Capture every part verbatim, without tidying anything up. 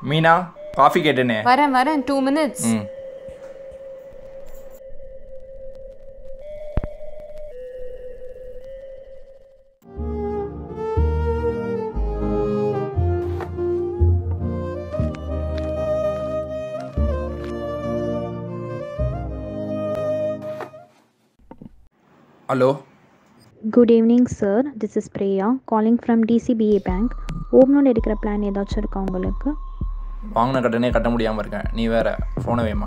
Meena coffee கேட்டேனே. வரேன் வரேன் two minutes. Hmm hello. Good evening sir, this is Priya calling from D C B A Bank. Home loan எடுக்கிற plan ஏதாச்சும் இருக்கா உங்களுக்கு? வாங்கின கடனே கட்ட முடியாமல் இருக்கேன், நீ வேற ஃபோனை வேமா.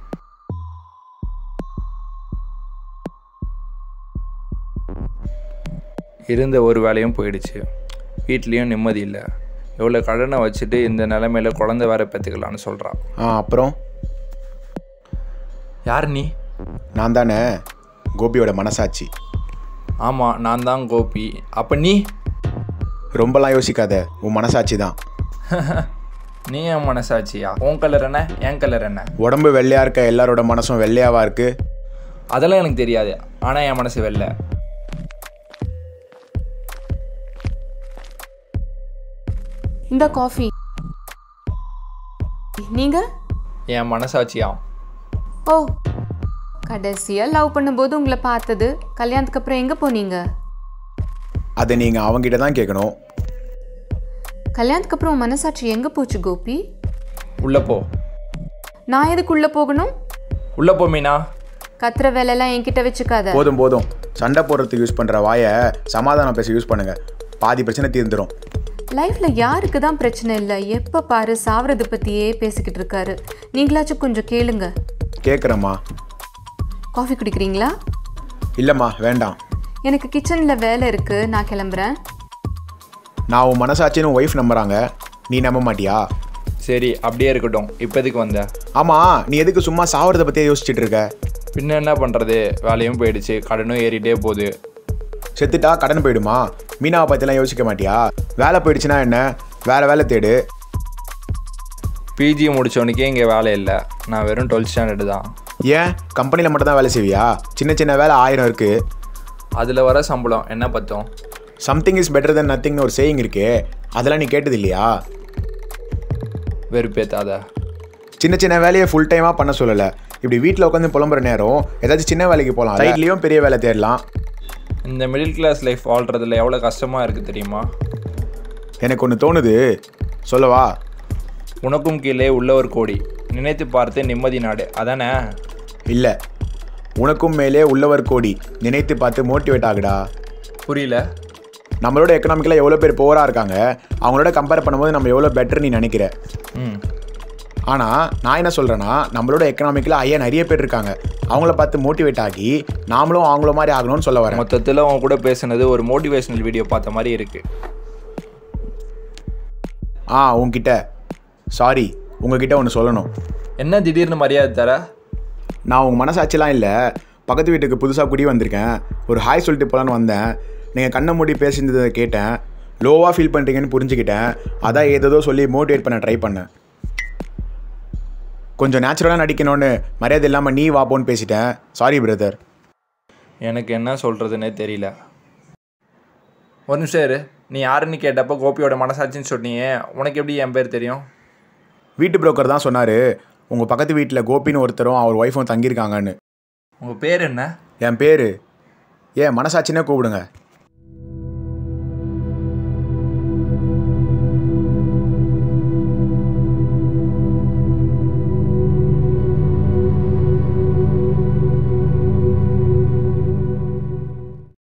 இருந்த ஒரு வேலையும் போயிடுச்சு, வீட்லேயும் நிம்மதி இல்லை. எவ்வளோ கடனை வச்சுட்டு இந்த நிலைமையில் குழந்தை வேற பெற்றுக்கலான்னு சொல்கிறான். ஆ அப்புறம் யார் நீ? நான் தானே கோபியோட மனசாட்சி. ஆமாம் நான் தான் கோபி. அப்போ நீ? ரொம்பலாம் யோசிக்காத, உன் மனசாட்சி தான். நீ என் மனசாட்சியா? உன் கலர் என்ன, என் கலர் என்ன? உடம்பு வெள்ளையாக இருக்க எல்லாரோட மனசும் வெள்ளையாவா இருக்கு? அதெல்லாம் எனக்கு தெரியாது, ஆனால் என் மனசு வெள்ளை. இந்த காஃபி. நீங்க? என் மனசாட்சியா? ஓ, கடைசியாக லவ் பண்ணும்போது உங்களை பார்த்தது, கல்யாணத்துக்கு அப்புறம் எங்கே போனீங்க? அதை நீங்கள் அவங்ககிட்ட தான் கேட்கணும். கல்யாணத்துக்கு அப்புறம் மனசாட்சி எங்கே போச்சு கோபி? உள்ளே போ. நான் எதுக்கு உள்ளே போகணும்? உள்ளே போ மீனா. கத்துற வேலையெல்லாம் என்கிட்ட வச்சுக்காத. போதும் போதும், சண்டை போடுறதுக்கு யூஸ் பண்ணுற வாயை சமாதானம் பேச யூஸ் பண்ணுங்க, பாதி பிரச்சனை தீர்ந்துடும். லைஃப்பில் யாருக்கு தான் பிரச்சனை இல்லை, எப்போ பாரு சாவறது பற்றியே பேசிக்கிட்டு இருக்காரு. நீங்களாச்சும் கொஞ்சம் கேளுங்க. கேட்குறேம்மா. காஃபி குடிக்கிறீங்களா? இல்லைம்மா வேண்டாம். எனக்கு கிச்சனில் வேலை இருக்குது, நான் கிளம்புறேன். நான் உன் மனசாட்சின்னு ஒய்ஃப் நம்புறாங்க, நீ நம்ப மாட்டியா? சரி அப்படியே இருக்கட்டும். இப்போ எதுக்கு வந்த? ஆமாம், நீ எதுக்கு சும்மா சாவறதை பற்றியே யோசிச்சுட்டு இருக்க? பின்ன என்ன பண்ணுறது, வேலையும் போயிடுச்சு, கடனும் ஏறிட்டே போகுது. செத்துட்டா கடன் போயிடுமா? மீனாவை பற்றிலாம் யோசிக்க மாட்டியா? வேலை போயிடுச்சுன்னா என்ன, வேறு வேலை தேடு. பிஜி முடித்தவனுக்கே இங்கே வேலை இல்லை, நான் வெறும் டுவெல்த் ஸ்டாண்டர்டு தான். ஏன் கம்பெனியில் மட்டும் தான் வேலை செய்வியா? சின்ன சின்ன வேலை ஆயிரம் இருக்குது, அதில் வர சம்பளம் என்ன பத்தும்? சம்திங் இஸ் பெட்டர் தென் நத்திங்னு ஒரு சேயிங் இருக்கே, அதெல்லாம் நீ கேட்டது இல்லையா? வெறுப்பேத்தாத. சின்ன சின்ன வேலையை ஃபுல் டைமாக பண்ண சொல்லலை. இப்படி வீட்டில் உட்காந்து புலம்புற நேரம் ஏதாச்சும் சின்ன வேலைக்கு போகலாம், சைட்லேயும் பெரிய வேலை தேடலாம். இந்த மிடில் கிளாஸ் லைஃப் வாழ்கிறதுல எவ்வளோ கஷ்டமாக இருக்குது தெரியுமா? எனக்கு ஒன்று தோணுது, சொல்லவா? உனக்கும் கீழே உள்ள ஒரு கோடி, நினைத்து பார்த்து நிம்மதி நாடு, அதானே? இல்லை, உனக்கும் மேலே உள்ளவர் கோடி, நினைத்து பார்த்து மோட்டிவேட் ஆகுடா. புரியல. நம்மளோட எக்கனாமிக்கலாக எவ்வளோ பேர் போராக இருக்காங்க, அவங்களோட கம்பேர் பண்ணும்போது நம்ம எவ்வளோ பெட்டர் நீ நினைக்கிற. ம் ஆனால் நான் என்ன சொல்கிறேன்னா, நம்மளோட எக்கனாமிக்கில் ஐயா நிறைய பேர் இருக்காங்க, அவங்கள பார்த்து மோட்டிவேட் ஆகி நாமளும் அவங்கள மாதிரி ஆகணும்னு சொல்ல வரேன். மொத்தத்தில் அவங்க கூட பேசுனது ஒரு மோட்டிவேஷனல் வீடியோ பார்த்த மாதிரி இருக்குது. ஆ உங்ககிட்ட சாரி, உங்ககிட்ட ஒன்று சொல்லணும். என்ன திடீர்னு மரியாதை தர? நான் உங்கள் மனசாட்சிலாம் இல்லை, பக்கத்து வீட்டுக்கு புதுசாக குடி வந்திருக்கேன், ஒரு ஹாய் சொல்லிட்டு போகலான்னு வந்தேன். நீங்கள் கண்ணை மூடி பேசியிருந்ததை கேட்டேன், லோவாக ஃபீல் பண்ணுறீங்கன்னு புரிஞ்சுக்கிட்டேன், அதான் ஏதோ சொல்லி மோட்டிவேட் பண்ண ட்ரை பண்ணேன். கொஞ்சம் நேச்சுரலாக நடிக்கணும்னு மரியாதை இல்லாமல் நீ வாப்போன்னு பேசிட்டேன், சாரி பிரதர். எனக்கு என்ன சொல்கிறதுனே தெரியல. ஒரு நிமிஷம் இரு, நீ யாருன்னு கேட்டப்போ கோபியோட மனசாட்சின்னு சொன்னியே, உனக்கு எப்படி என் பேர் தெரியும்? வீட்டு புரோக்கர் தான் சொன்னார், உங்கள் பக்கத்து வீட்டில் கோபின்னு ஒருத்தரும் அவர் ஒய்ஃபும் தங்கியிருக்காங்கன்னு. உங்கள் பேர் என்ன? என் பேர் ஏன் மனசாட்சினே கூப்பிடுங்க.